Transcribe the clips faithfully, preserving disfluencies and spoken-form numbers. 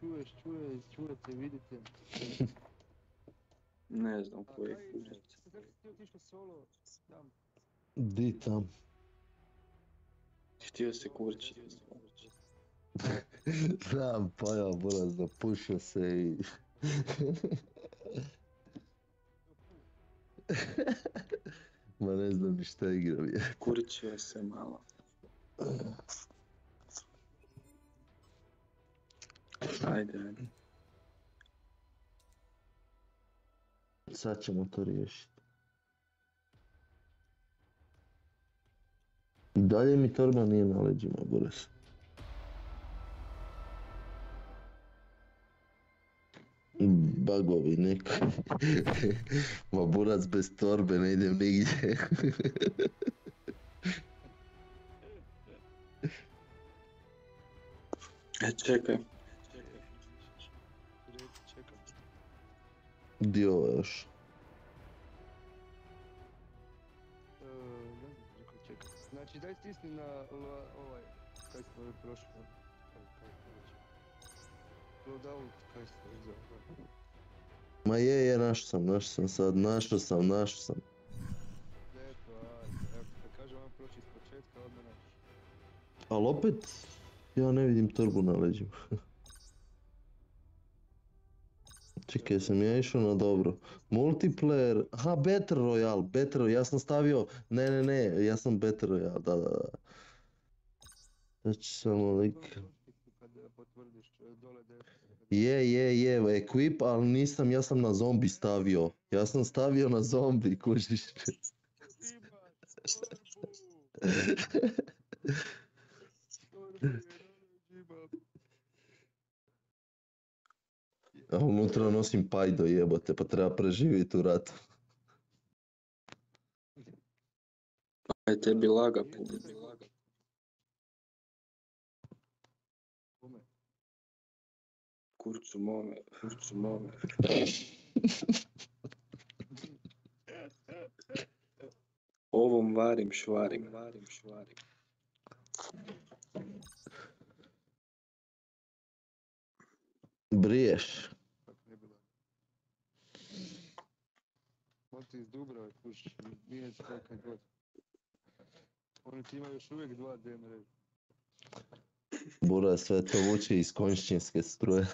čuješ, čuješ, čujete, vidite. Ne znam A koji je kaj, kurac. sad si ti otišao solo tam? Di tam? Htio se kurčiti. Znam, pa ja, buraz, zapušio se i... Ma ne znam ni šta igram je. Kurčio se malo. Ajde, ajde. Sad ćemo to riješiti. I dalje mi torba nije na leđima, buraz. Bagovi neki. Ma burac bez torbe ne idem nigdje. E, čekaj. Čekam. Di ovo još? E, ne znam, rekao čekam. Znači daj stisni na la- ovaj, kaj smo ovdje prošli. Kaj, kaj, kaj već. Loadout, kaj smo uzeo. Ma je, je, našao sam, našao sam sad, našao sam, našao sam. Eto, ajde, evo, kad kažem vam proći iz početka, odmah naći. Ali opet, ja ne vidim torbu na leđima. Čekaj, sam ja išao na dobro. Multiplayer, aha, Battle Royale, Battle Royale, ja sam stavio, ne, ne, ne, ja sam Battle Royale, da, da, da. Znači samo lik. Kad eh, potvrdiš eh, dole desno. Je, je, je, equip, ali nisam, ja sam na zombi stavio. Ja sam stavio na zombi, kužiš. Imaš torbu! Torbu je na leđima. A unutra nosim pajdo, jebote, pa treba preživjeti u ratu. Aj, tebi laga puno. Kome? Kurcu mome, kurcu mome. Ovom varim švarim, varim švarim. Briješ. Kako ne bilo. Moti iz Dubrave, kuš, nije svaka god. Oni ti imaju još uvijek dva D mreže. Bura sve to vuče iz konjšćinske struje.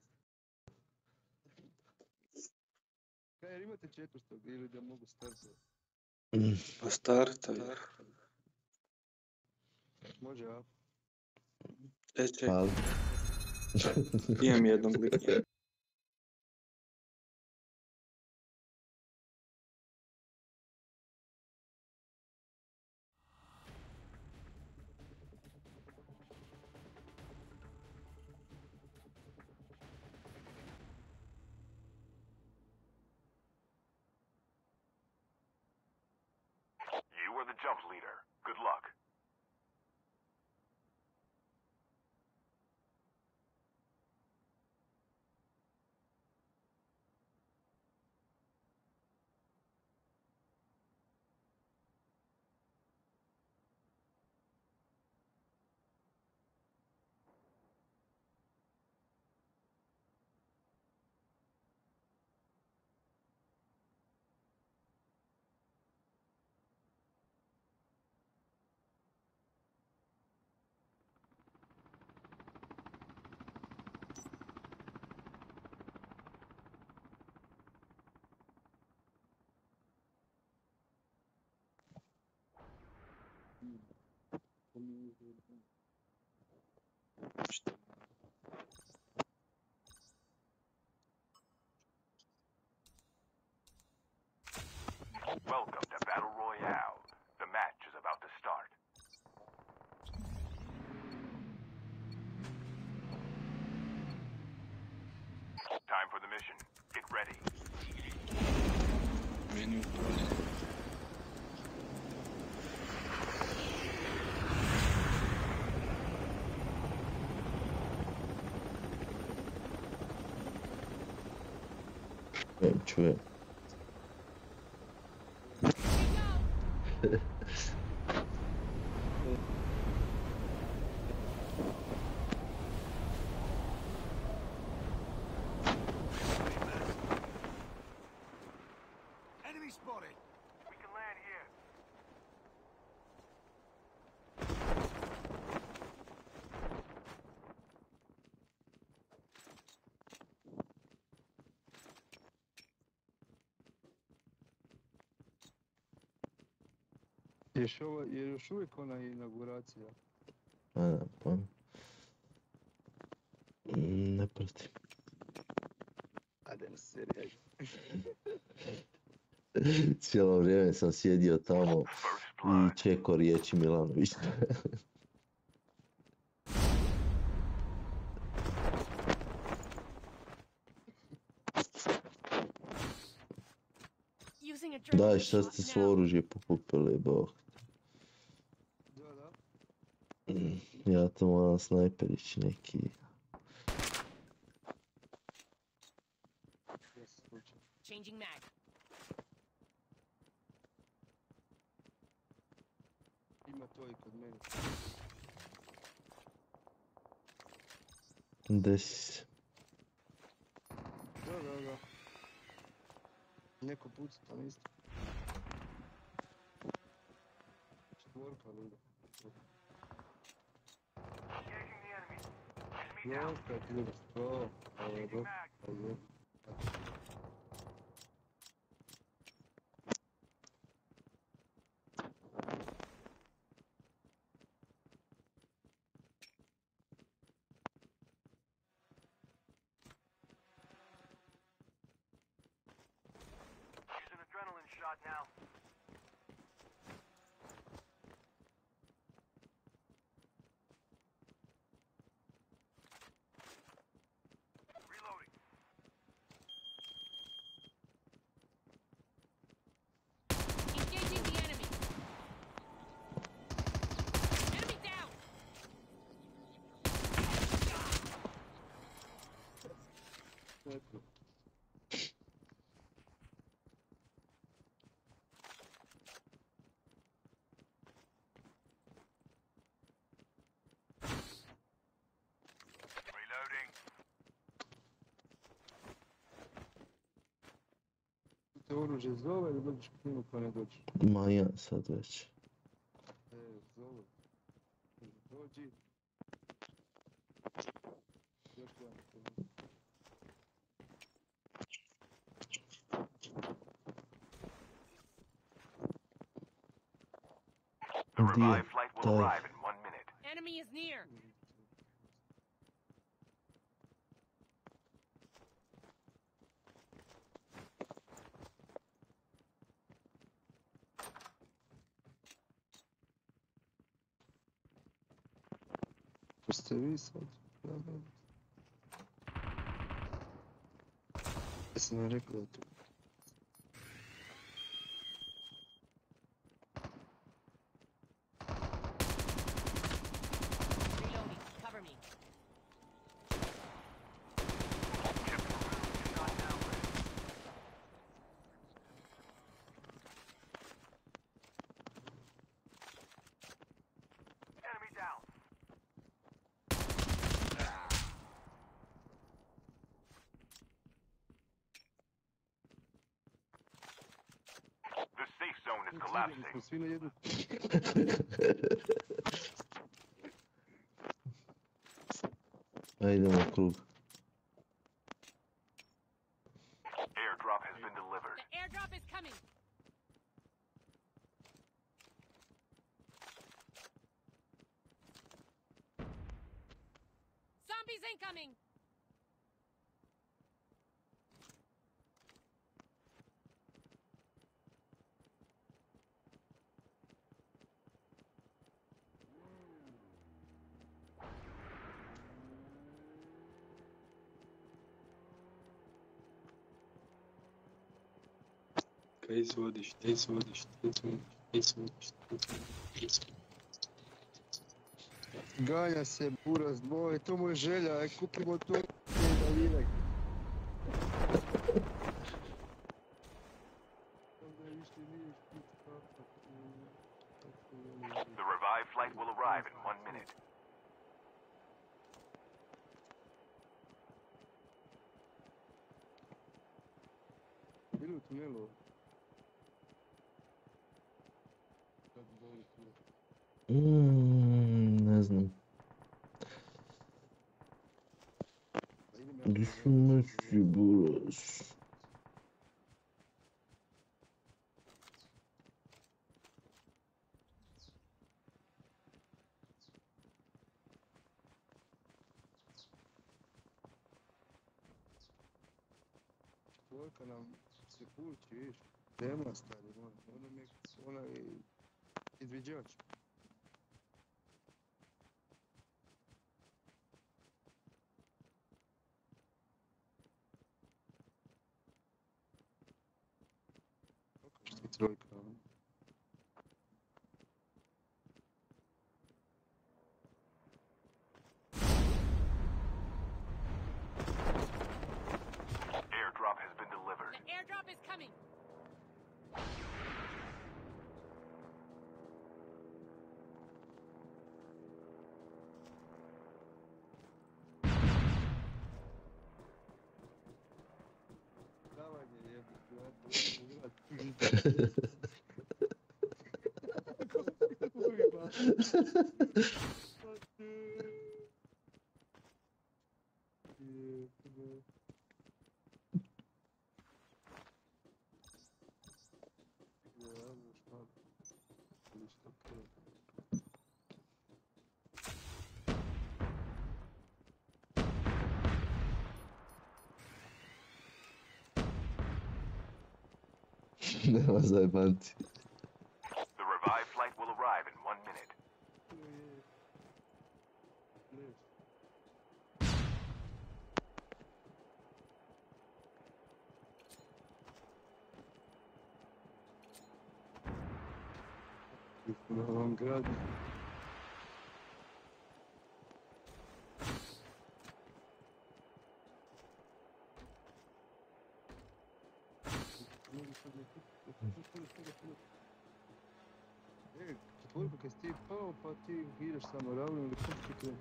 Kaj, jer imate četvrstog ili da mogu startovati? Pa startaj. Može, a? E, čekaj, Ali... imam jednog lika. You are the jump leader. Good luck. Welcome to Battle Royale. The match is about to start. Time for the mission. Get ready. Meni upravlja. Čujem, čujem. Ješ ovo, je još uvijek ona inauguracija? A, ne, pa. Mm, Ne pratim. Ajde na serija. Cijelo vrijeme sam sjedio tamo First i blood. čekao riječi Milanovića. Using Daj, adrenaline šta shot ste now. svo oružje pokupili, bog. Da, da. Mm, Ja to moram snajperić neki. Ja se slučaj. Changing mag. Ima to i kod mene. Desi se. Da, da, da. Neko puca tam isto. Četvorka luda. Engaging the enemy. Enemy down. Četvorka, ljudi. To. Changing Dobro. mag. Dobro. Use an adrenaline shot now. Reloading. Engaging the enemy. Enemy down. Neko. Reloading. Te oružje zove ili dođeš k njemu pa ne dođeš? Ma ja sad već. E, zove. Kaže, dođi. Još jedan. The Dear revived flight will God. arrive in one minute. Enemy is near. To ste vi sad. Da, da. Ja sam vam rekao da to. Reloading. Cover me. Shot now. Enemy down. The safe zone is collapsing. Smo svi na jednu. Ajde idemo u krug. Airdrop has been delivered. The airdrop is coming. Zombies incoming. Kaj izvodiš, te izvodiš, te izvodiš, te izvodiš, te izvodiš. Ganja se buraz boje, to mu je želja, aj kupimo to daljinek. Onda je više nije špit karta. The revived flight will arrive in one minute. Bili u tunelu. Kad boli tu. Mm, ne znam. Pa idem ja Gdje po su mene. meći buraz? Četvorka nam se kući, viš. Tema stari, on, ona mi je, ona je izviđač. Kako što trojka, ono? Airdrop has been delivered. The airdrop is coming. Давай, не ебать, блядь, Nema zajebanci. The revived flight will arrive in one minute. Na ovom gradu. E, četvorka kad si ti pao, pa ti ideš samo ravno ili kako ti to?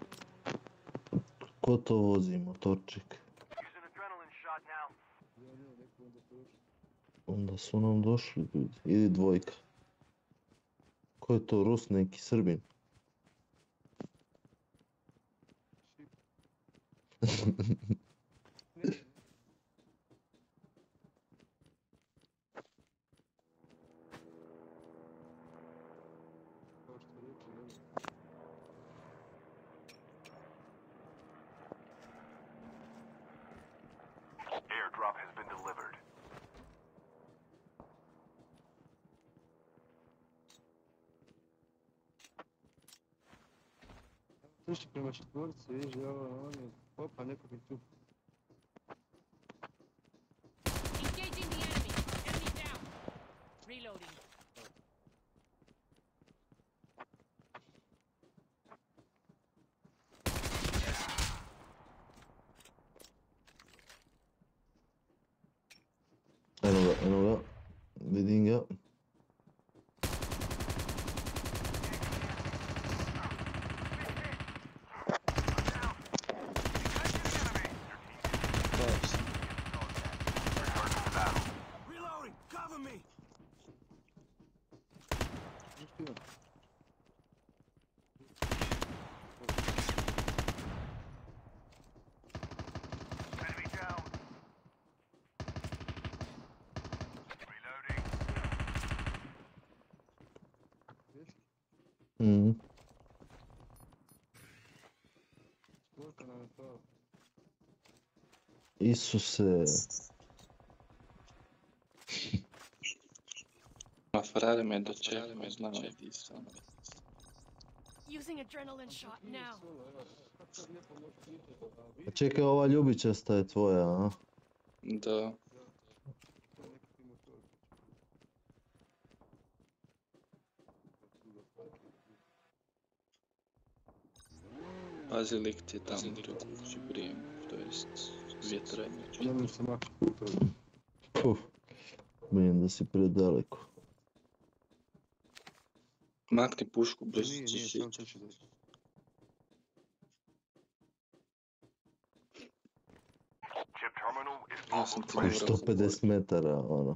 Ko to vozi motorčik? Use an adrenaline shot now. Ja ne, neko onda prošlo. Onda su nam došli ljudi. Ili dvojka. Ko je to, Rus, neki Srbin? Šip. Ne, ne. Kao što rekli, ne. Airdrop has been delivered. Trči prema četvorci, viš, ja, on je, opa, nekog je tu. Engaging the enemy. Enemy down. Reloading. Eno ga, eno ga. Vidim ga. Reloading! Cover me! Viš ti on? Enemy down. Reloading. Viš? Mhm. Četvorka nam je pao. Isuse. Ma frare me dočekao, me znao di sam. Using adrenaline shot now. Solo, evo, kako sad lijepo možeš pitati, a vi? A čekaj, ova ljubičasta je tvoja, a? Da, To je nekakvi motor. pazi lik ti je tamo u kući brijem, to jest vjetrenjač. Ne možeš se maknuti u to. Puh. Vidim da si predaleko. Makni pušku, brzo Nije, ćeš nije, sam ići. ću doći. Chip terminal is Ja sam almost ti U ready. dobro. sto pedeset metara, ono.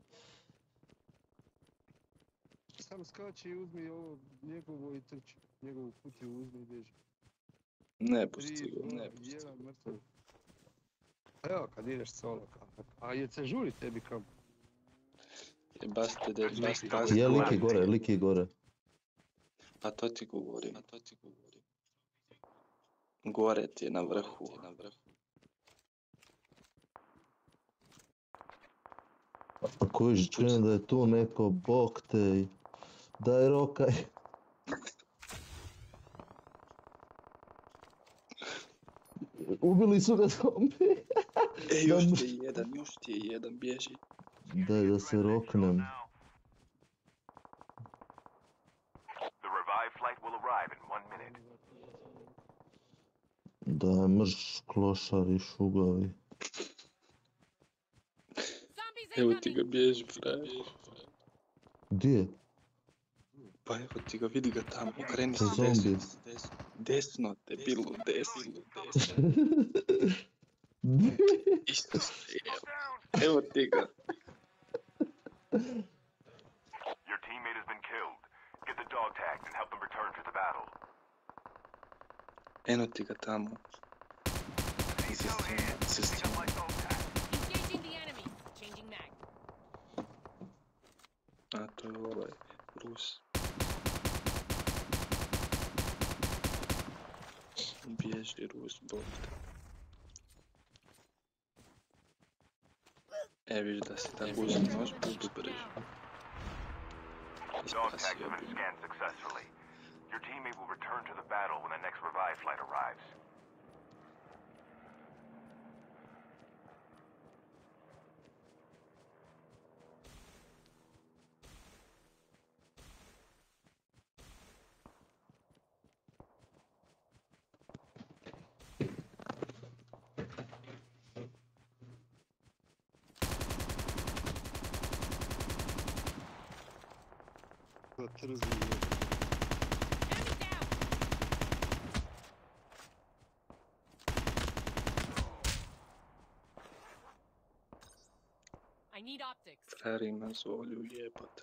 Samo skači i uzmi ovo njegovo i trči. Njegovu kutiju uzmi i bježi. Ne pusti Tri, ga, dva, ne pusti. jedan, mrtav. Evo kad ideš solo kao. A je se žuri tebi kao. Jebaste de, bas Je, pazi. lik je gore, lik je gore. A to ti govorim. A to ti govorim. Gore ti je na vrhu. Na vrhu. Koji čujem da je tu neko, bok te, daj rokaj. Ubili su ga zombi. E, još ti je jedan, još ti je jedan, bježi. Daj da se roknem. The revived flight will arrive in one minute. Daj mrš, klošari, šugavi. Zombies Evo ti ga, incoming! bježi, frajer. Gdje? Pa evo ti ga, vidi ga tamo, okreni se To zombi. desno, desno, desno, debilu, desno, desno. Isto se, evo, evo ti ga. Your teammate has been killed. Get the dog tags and help them return to the battle. Eno ti ga tamo. Sa strane, sa strane. Engaging the enemy. Changing mag. A to je ovaj, Rus. Bježi, Rus, bog te. E, viš da si tako uzim nož, budu brži. Dog tags Spasio have been bi me. scanned successfully. Your teammate will return to the battle when the next revive flight arrives. Pa trzi je. Enemy down! I need optics. Frajer ima zolju, jebate.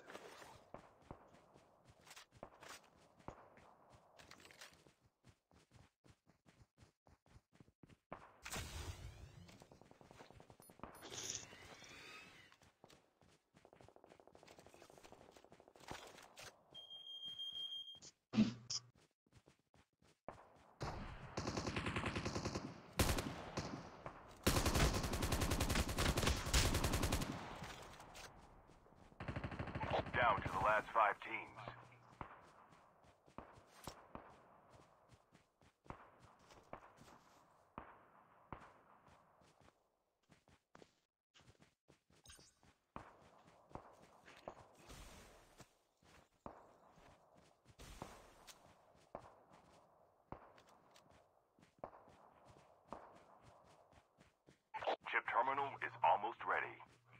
Down to the last five teams. Chip terminal is almost ready.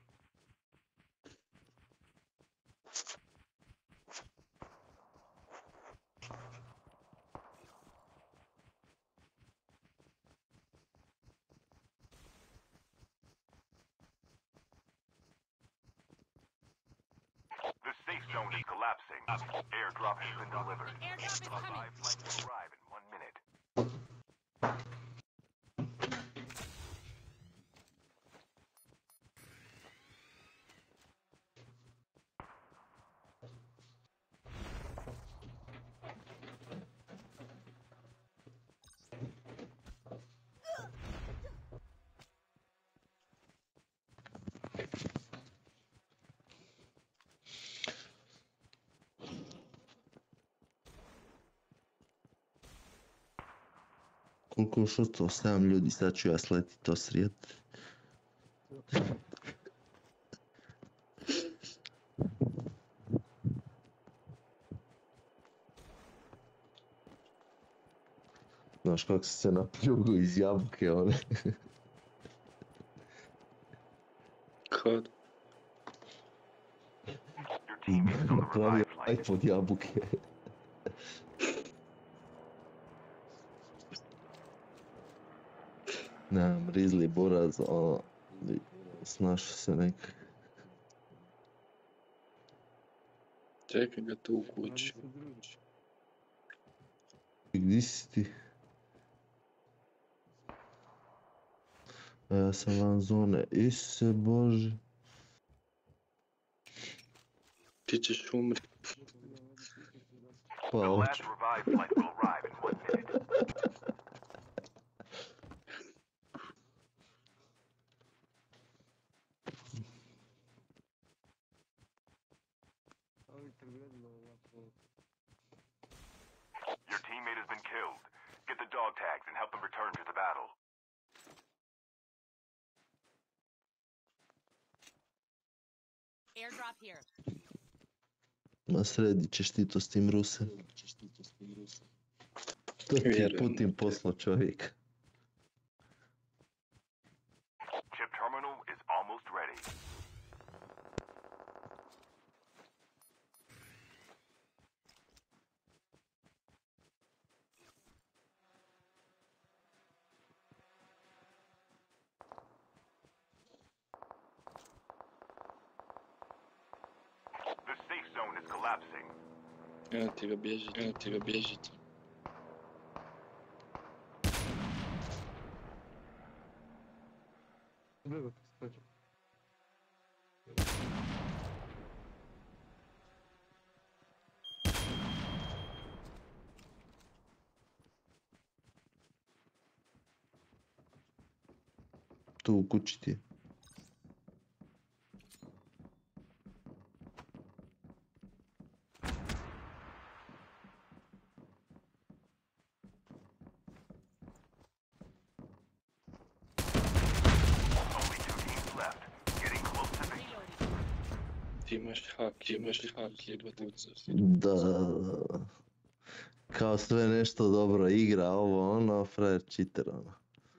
The safe zone is collapsing. Airdrop has been delivered. Airdrop is coming. Revive flight will arrive in one minute. Koliko još ostalo? Sedam ljudi, sad ću ja sleti to srijet. Znaš kako se se napljugu iz jabuke, one. Kad? Your teammates on the Napravio revive flight. iPod jabuke. Nemam rizli buraz, ono, snašao se nek. Čekaj ga tu u kući. Gdje si ti? A ja sam van zone, Isuse Bože. Ti ćeš umri. Pa The last hoću. revive flight will arrive in one minute. Airdrop here. Ma sredit ćeš ti to s tim Rusem. To ti je Vjerujem. Putin poslao čovjek. Chip terminal is almost ready. The safe zone is collapsing. Evo ti ga bježite, evo ti ga bježite. Dobro, spađu. Tu u kući ti je. Only two teams left. Getting close to victory. Reloading. Ti imaš hak, ti imaš hak, jedva pucaš. Da, da, da. Kao sve nešto dobro igra, ovo ono, frajer cheater ono.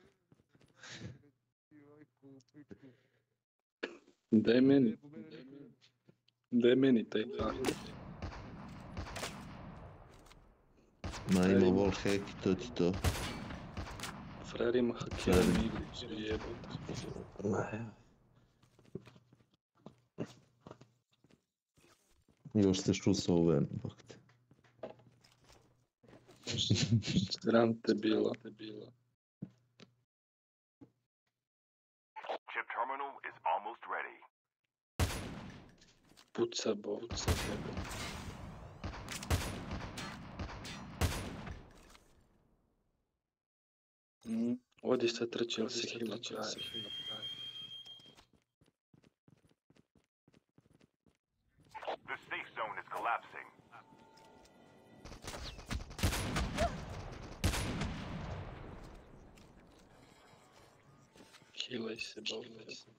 Daj meni, daj meni taj hak. Ma ima wall hack i to ti to. Frajer ima hakiranu igru, jebote. Još se šusao u ven, bok te. Sram te bilo. Chip terminal is almost ready. Puca bo, puca bo. Mm, odi sa trčim se hila pravi. The safe zone is collapsing. Hilaj se, bolaj se.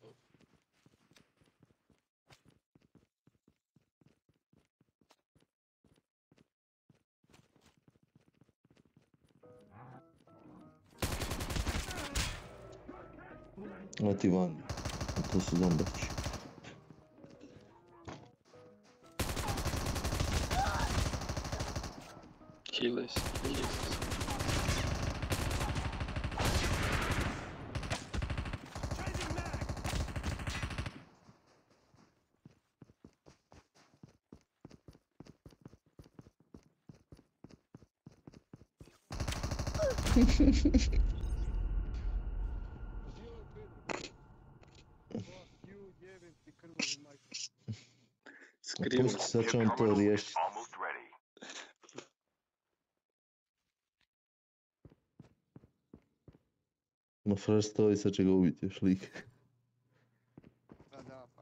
A ti van. To su zombači. Hilaj se, hilaj se. Skriva Pusti, se. sad Chip će on to terminal is riješiti. almost ready. Ma frajer stoji, sad će ga ubiti još lik. Da, da, pa.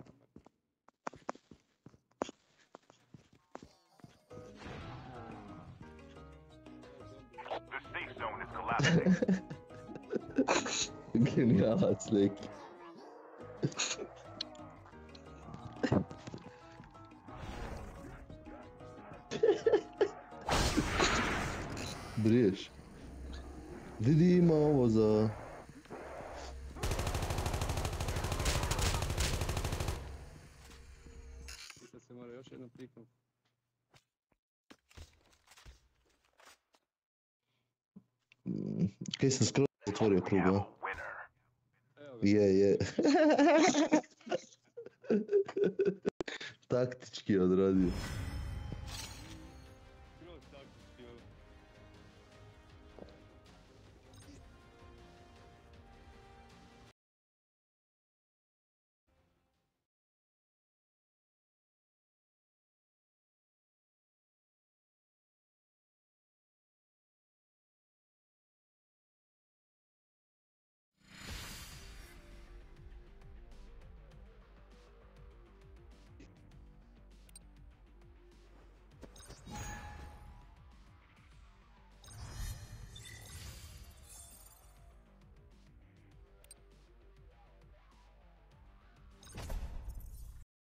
The safe zone is collapsing. Genijalac neki. Briješ. Didi ima ovo za... Sad se mora još jednom piknuti. Mm, Kaj sam skroz otvorio krug, a? Winner. Evo ga. Je, je. Taktički odradio.